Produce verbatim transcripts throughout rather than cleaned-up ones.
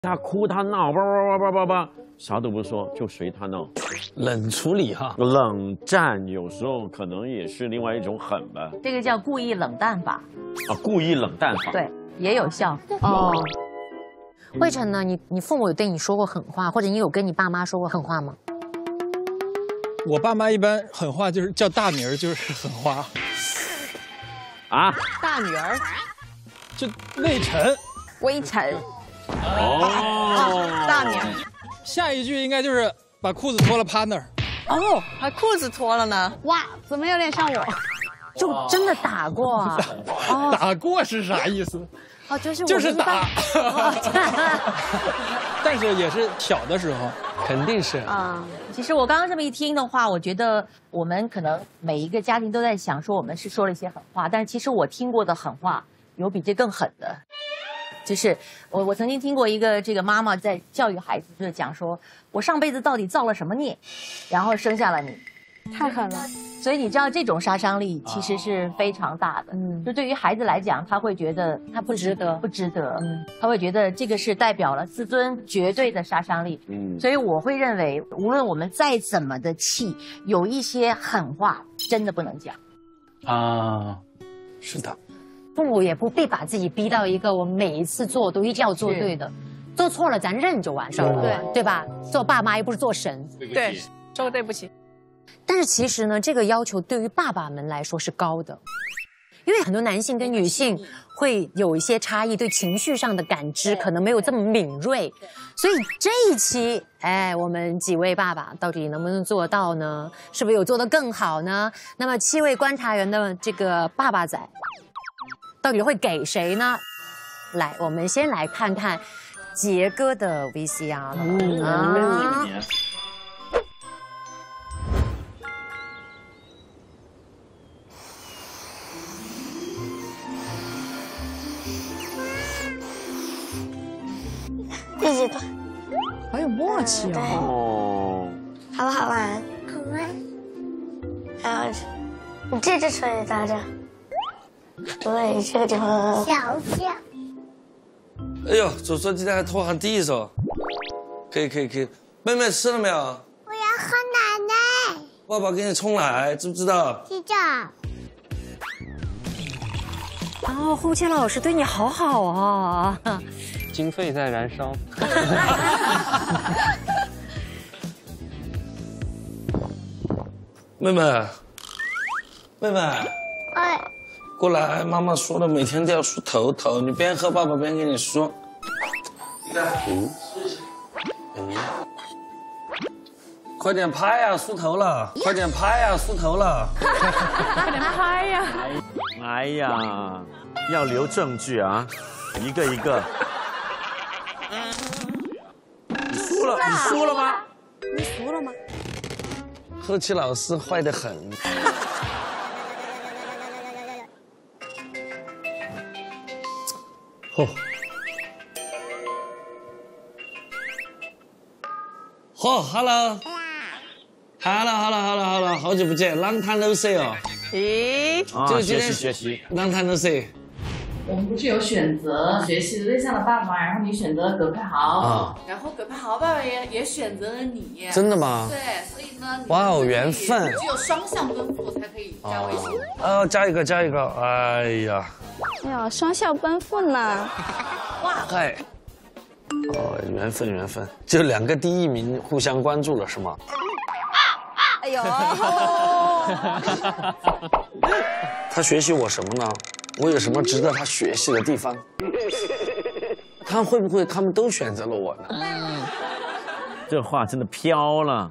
他哭他闹，叭叭叭叭叭叭，啥都不说，就随他闹。 冷处理哈， 冷战有时候可能也是另外一种狠吧。 这个叫故意冷淡法。 啊，故意冷淡法。 对，也有效。 哦。慧晨呢？你你父母有对你说过狠话，或者你有跟你爸妈说过狠话吗？ 我爸妈一般狠话就是叫大名儿就是狠话。 啊？ 大女儿。 就魏晨。 微尘。 哦， 大名。 下一句应该就是把裤子脱了趴那儿。 哦，把裤子脱了呢？ 哇，怎么有点像我？ 就真的打过啊？ 哦、打过是啥意思？ 哦，就是就是打。但是也是小的时候， 肯定是啊。其实我刚刚这么一听的话，我觉得我们可能每一个家庭都在想说我们是说了一些狠话，但是其实我听过的狠话有比这更狠的。就是我，我曾经听过一个这个妈妈在教育孩子，就是讲说，我上辈子到底造了什么孽，然后生下了你， 太狠了。 所以你知道这种杀伤力其实是非常大的。嗯，就对于孩子来讲，他会觉得他不值得，不值得。嗯，他会觉得这个是代表了自尊绝对的杀伤力。嗯，所以我会认为，无论我们再怎么的气，有一些狠话真的不能讲。 啊，是的。 父母也不必把自己逼到一个我们每一次做都一定要做对的，做错了咱认就完事儿了，对对吧？做爸妈又不是做神， 对，说个对不起。 但是其实呢，这个要求对于爸爸们来说是高的，因为很多男性跟女性会有一些差异，对情绪上的感知可能没有这么敏锐，所以这一期，哎，我们几位爸爸到底能不能做到呢？是不是有做得更好呢？那么七位观察员的这个爸爸仔。到底会给谁呢？来，我们先来看看杰哥的 V C R 了。嗯、啊， 一起吧， 好有默契哦。 好不好玩？好玩。然后，你这只手也搭着。对，这个地方小小。 哎呦，祖孙今天还拖行地嗦，可以可以可以。妹妹吃了没有？ 我要喝奶奶。 爸爸给你冲奶，知不知道？ 知道。 哦，洪谦老师对你好好啊。 经费在燃烧。妹妹，妹妹。 哎。 过来，妈妈说了，每天都要梳头头。你边喝，爸爸边跟你说。嗯，嗯，快点拍呀，梳头了！快点拍呀，梳头了！ 快点拍呀！ 哎呀，要留证据啊，一个一个。你输了，你输了吗？ 你输了吗？ 贺琪老师坏得很。哦，嚯 ，hello，hello，hello，hello，hello， 好久不见 ，long time no see 哦。 咦， 啊，学习学习 ，long time no see。 我们不是有选择学习的对象的爸爸，然后你选择了葛佩豪，啊，然后葛佩豪爸爸也也选择了你。 真的吗？ 对，所以呢， 哇哦，缘分， 只有双向奔赴才可以加微信。 哦，加一个，加一个，哎呀。 哎呀，双向奔赴呢！ 哇，嗨，哦，缘分缘分，就两个第一名互相关注了是吗？ 哎呦， 他学习我什么呢？我有什么值得他学习的地方？他会不会他们都选择了我呢？ 嗯，这话真的飘了。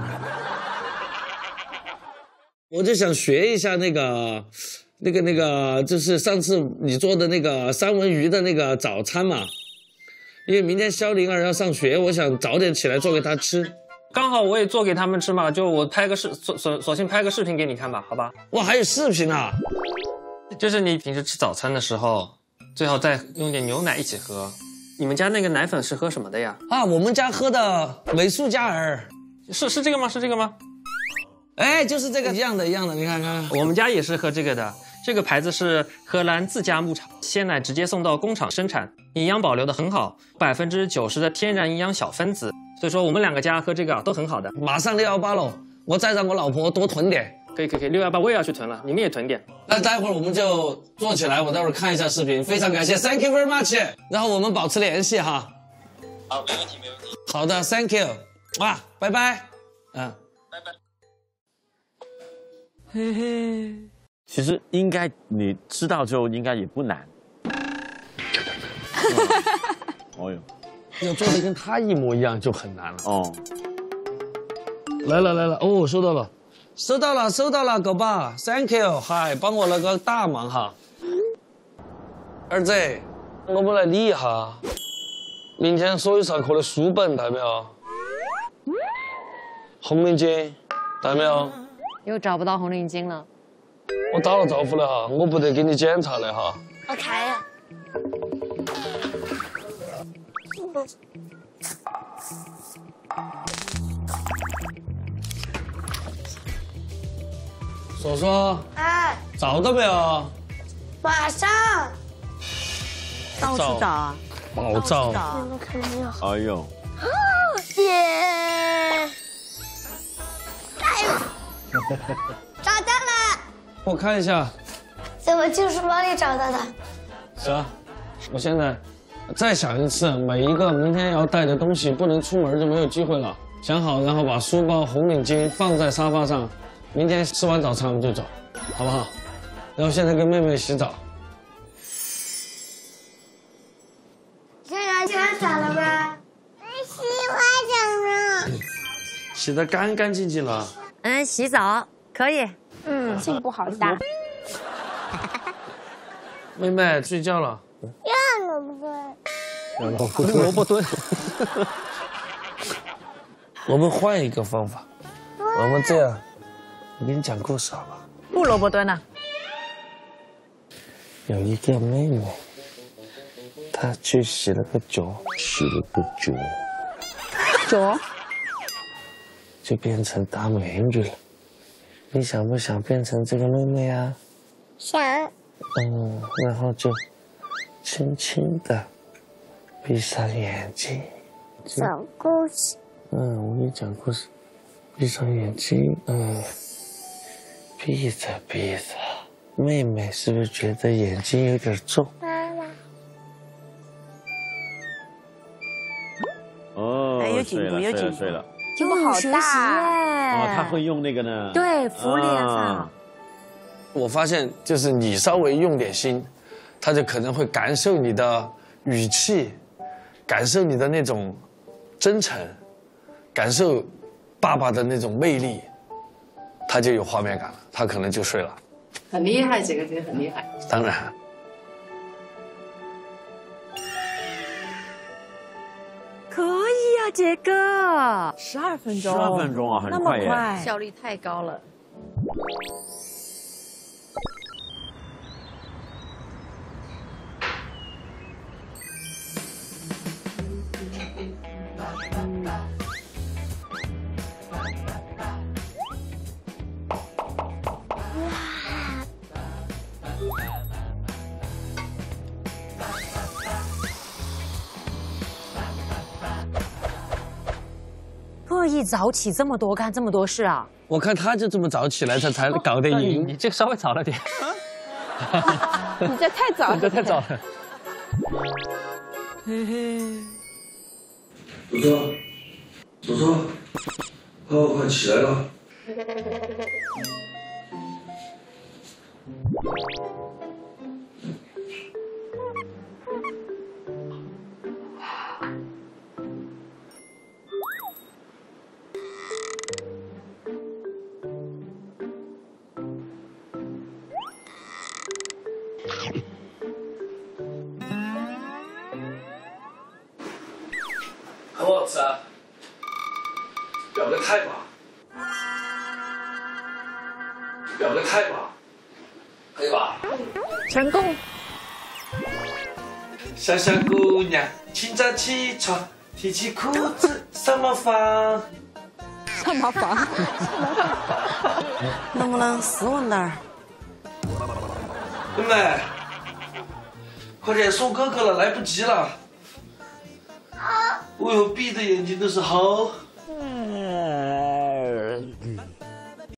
我就想学一下那个。那个那个就是上次你做的那个三文鱼的那个早餐嘛，因为明天肖灵儿要上学，我想早点起来做给她吃。 刚好我也做给他们吃嘛，就我拍个视索索索性拍个视频给你看吧，好吧？ 哇，还有视频啊！ 就是你平时吃早餐的时候，最好再用点牛奶一起喝。你们家那个奶粉是喝什么的呀？ 啊，我们家喝的美素佳儿。 是是这个吗？是这个吗？ 哎，就是这个一样的，一样的，你看看。 我们家也是喝这个的。 这个牌子是荷兰自家牧场，鲜奶直接送到工厂生产，营养保留的很好，百分之九十的天然营养小分子。所以说我们两个家喝这个啊都很好的。 马上六幺八喽，我再让我老婆多囤点。 可以可以可以，六幺八我也要去囤了，你们也囤点。 那待会儿我们就做起来，我待会儿看一下视频。非常感谢 ，Thank you very much。然后我们保持联系哈。 好，没问题没问题。 好的 ，Thank you。哇，拜拜。嗯， 拜拜。 嘿嘿，其实应该你知道就应该也不难。哦哟， 要做的跟他一模一样就很难了。 哦， 来了来了，哦，我收到了。收到了，收到了，狗爸 ，Thank you， 嗨，帮我了个大忙哈。儿子，我们来理一下，明天所有上课的书本带没有？红领巾带没有？ 又找不到红领巾了。 我打了招呼了哈，我不得给你检查的哈。 我开了。 说说， 哎， 找到没有？ 马上。 到处找啊， 宝藏。 你们看没有？ 哎呦， 耶！哎呦，找到了！ 我看一下。 在我旧书包里找到的。 行，我现在再想一次，每一个明天要带的东西不能出门就没有机会了。想好，然后把书包、红领巾放在沙发上。明天吃完早餐我们就走，好不好？然后现在跟妹妹洗澡。 小杨洗完澡了吗？洗完澡了。 洗得干干净净了。 嗯，洗澡可以。 嗯，进步好大。 妹妹睡觉了。 要萝卜蹲。 萝卜蹲。我们换一个方法，我们这样。我给你讲故事好吧？ 不萝卜蹲啊。 有一个妹妹，她去洗了个脚，洗了个脚， 脚就变成大美女了。你想不想变成这个妹妹啊？ 想。 嗯，然后就轻轻的闭上眼睛， 讲故事。 嗯，我给你讲故事。闭上眼睛，嗯。闭着闭着，妹妹是不是觉得眼睛有点重？ 妈妈。 哦， 哎有进步有进步睡了， 进步好大哦，他会用那个呢？ 对，扶脸上。 我发现，就是你稍微用点心，他就可能会感受你的语气，感受你的那种真诚，感受爸爸的那种魅力。他就有画面感了，他可能就睡了。 很厉害，这个这个很厉害。 当然。 可以啊，杰哥。 十二分钟。 十二分钟啊，很快耶。 那么快， 效率太高了。 特意早起这么多，干这么多事啊！ 我看他就这么早起来，他才搞得赢。 你这个稍微早了点。 你这太早了， 你这太早了。 嘿嘿。祖宗，祖宗，哦，快起来了。很好吃啊，表个态吧，表个态吧，可以吧？ 成功。 小小姑娘，清早起床，提起裤子上茅房。 上茅房。 能不能斯文点儿？ 妹妹，快点送哥哥了，来不及了。哦呦，闭着眼睛的时候。